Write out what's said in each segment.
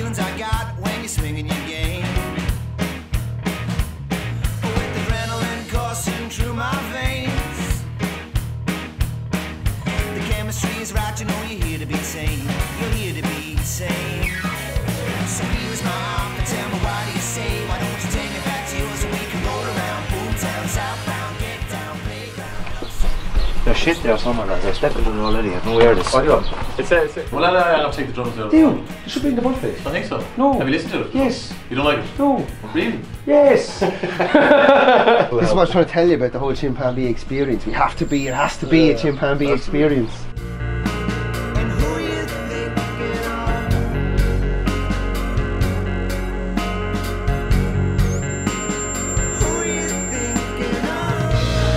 feelings I got when you're swinging your game. With adrenaline coursing through my veins. The chemistry is right, you know you're here to be sane. You're here to be sane. So here's my offer, tell me why do you say, why don't you take me back to yours so we can roll around Boomtown, southbound, get down, playground. They're shit there somewhere, lads. I stepped into it already. I don't know where it is. What do you want? It's well, I'll take the drums out. Dude, it should be in the butt face. I think so. No. Have you listened to it? Yes. You don't like it? No. Really? Yes. This is what I was trying to tell you about the whole Chimpanbee experience. We have to be, it has to be a Chimpanbee experience. And who you think you are? Who you think you are?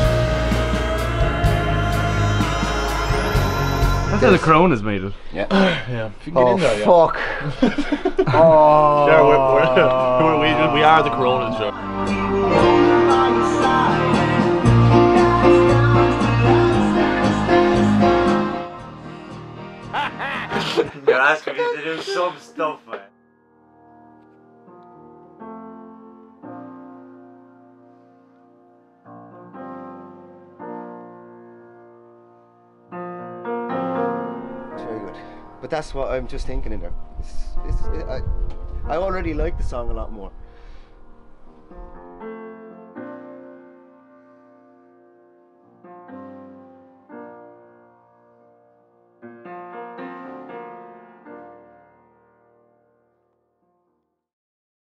That's how the crown is made of. Yeah. Yeah. If you can get Oh, in there, yeah. fuck. Oh. Sure, we are the Coronas, sure. You're asking me to do some stuff, man. Very good. But that's what I'm just thinking in there. I already like the song a lot more.